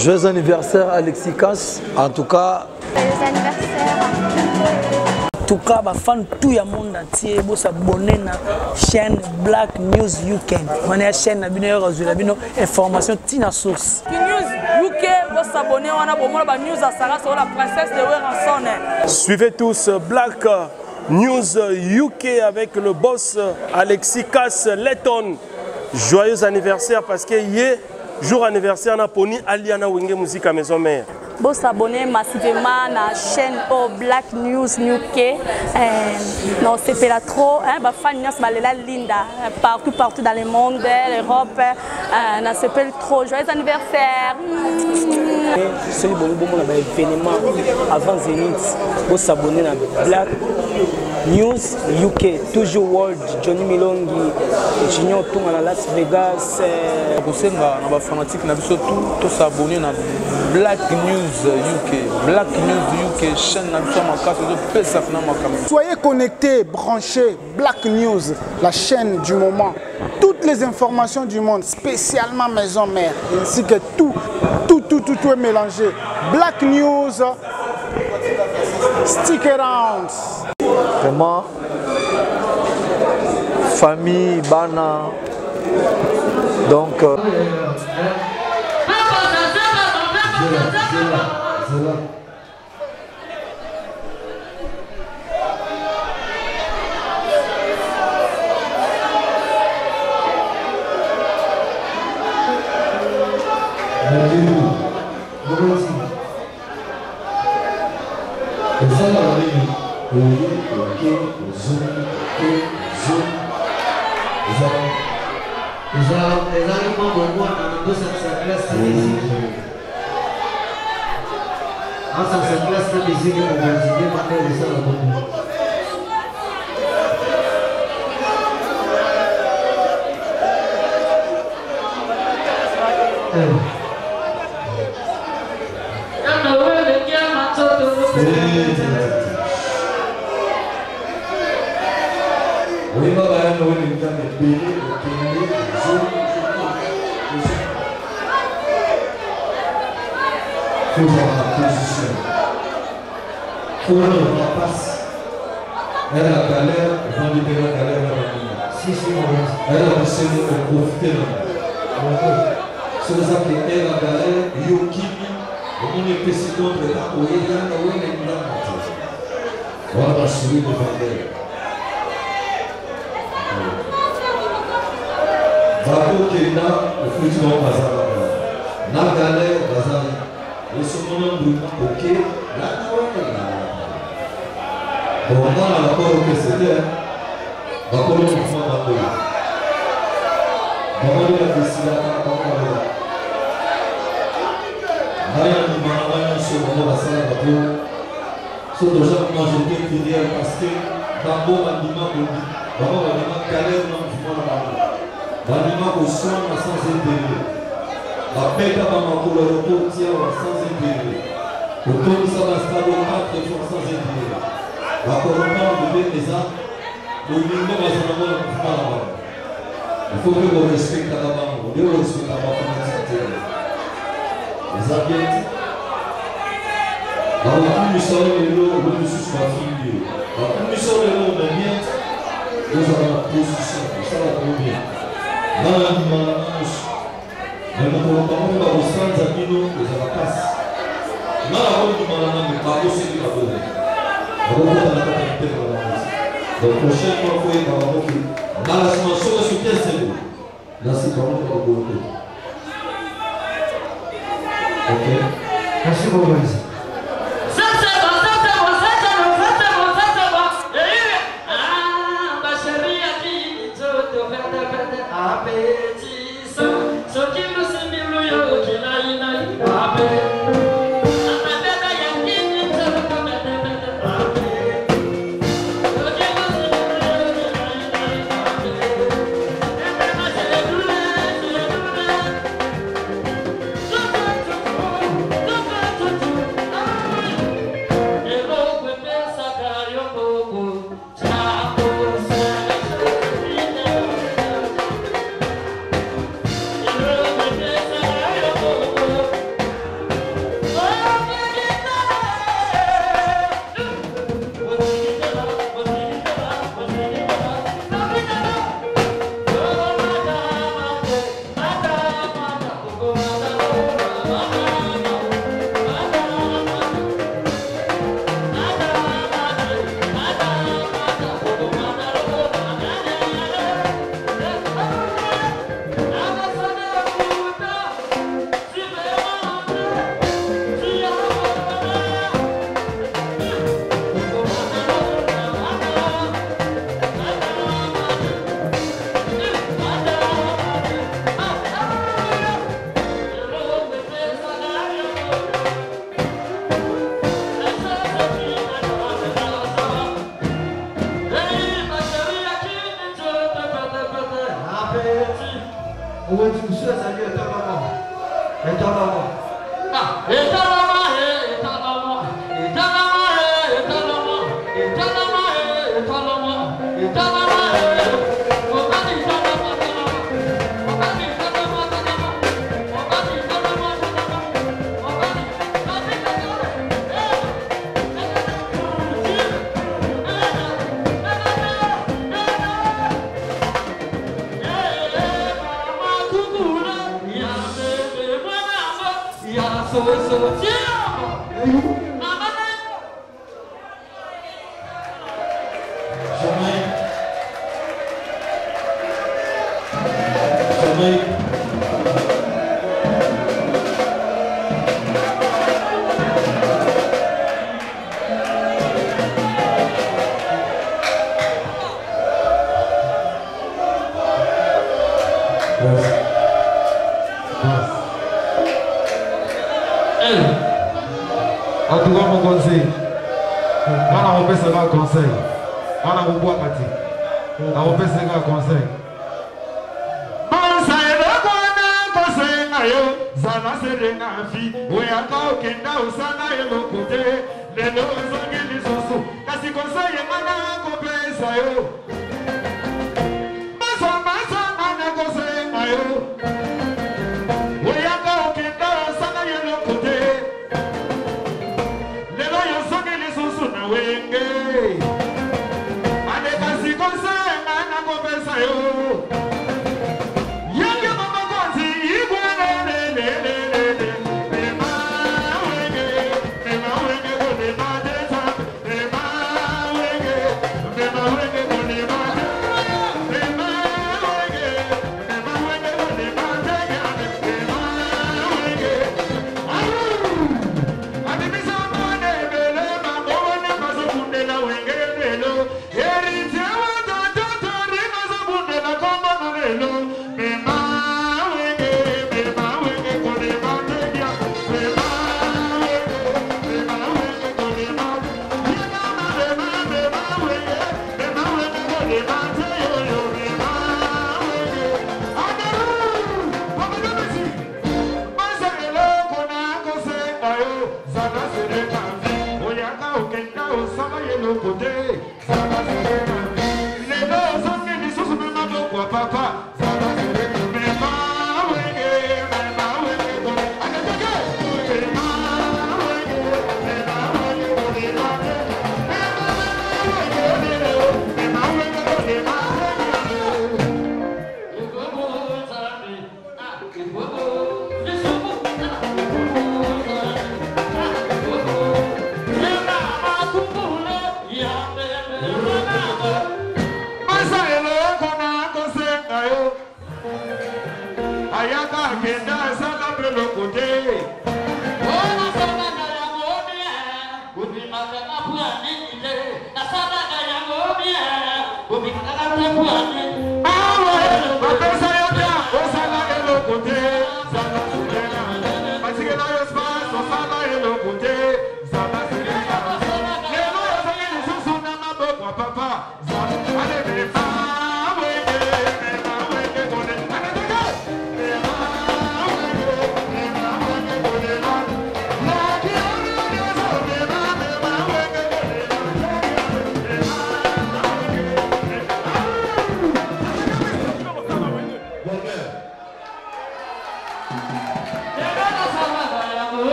Joyeux anniversaire Alexis Cass, en tout cas. Joyeux anniversaire. En tout cas, les fans tout le monde entier, ils s'abonner à la chaîne Black News UK. On est la chaîne qui a information tina source. News UK, vous s'abonner, on a beaucoup de news à Sarah sur la princesse de Weranson. Suivez tous Black News UK avec le boss Alexis Cass Letton. Joyeux anniversaire parce que hier, jour anniversaire, on a poni Aliana Wenge Musique à Maison Mère. Vous s'abonner massivement à la chaîne Black News UK. Non, c'est pas trop. Les fans sont linda partout dans le monde, l'Europe. C'est pas trop. Joyeux anniversaire. C'est un bon événement avant Zénith. Vous s'abonner à Black News UK, toujours World, Johnny Milongi, Junior Tung à Las Vegas. Pour ça, on va fanatique, tout s'abonner à Black News UK. Black News UK, chaîne Soyez connectés, branchés, Black News, la chaîne du moment. Toutes les informations du monde, spécialement Maison Mère, ainsi que tout est mélangé. Black News, stick around. Vraiment, famille, bana, donc...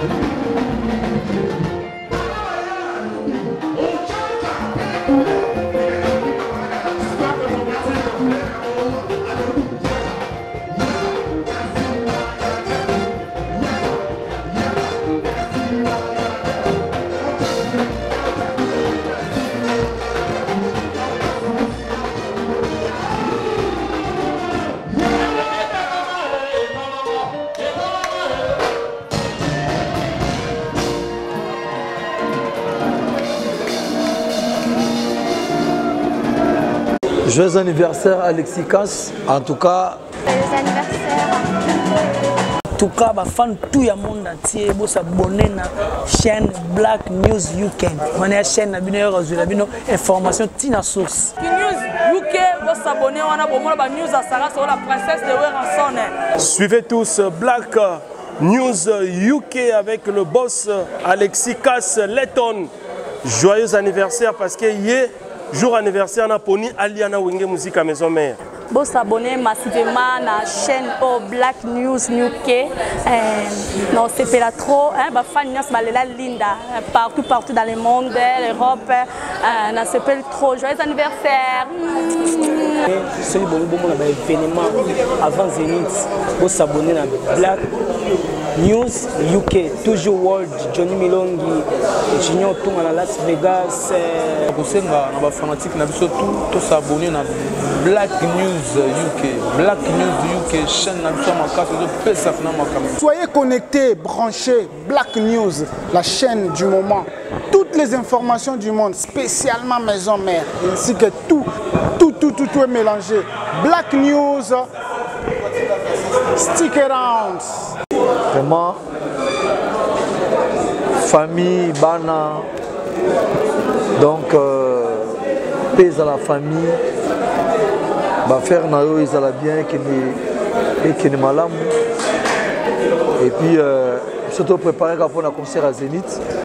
Joyeux anniversaire Alexis Casse, en tout cas. Joyeux anniversaire. En tout cas, les fans tout le monde entier, vous s'abonner à la chaîne Black News UK. On a chaîne qui information tina source. News UK, vous s'abonner on a la news à Sarah sur la princesse de Weranson. Suivez tous Black News UK avec le boss Alexis Casse Letton. Joyeux anniversaire parce que hier jour anniversaire on a poni Aliana Wenge musique à maison mère. Vous s'abonner massivement à la chaîne Black News UK. Non, c'est pas trop. Les fans sont là, Linda, partout dans le monde, l'Europe. On s'appelle trop. Joyeux anniversaire. C'est un événement avant Zénith. Vous s'abonner à Black News UK. Toujours World, Johnny Milongi, Junior Tung à Las Vegas. Nous fanatiques, nous tous s'abonner à Black News UK. Black News UK, chaîne Soyez connectés, branchés, Black News, la chaîne du moment. Toutes les informations du monde, spécialement maison mère, ainsi que tout est mélangé. Black News, stick around. Vraiment, famille, bana, donc pèse à la famille, faire nayo ils allaient bien et qui est malade. Et puis surtout préparer pour un concert à Zénith.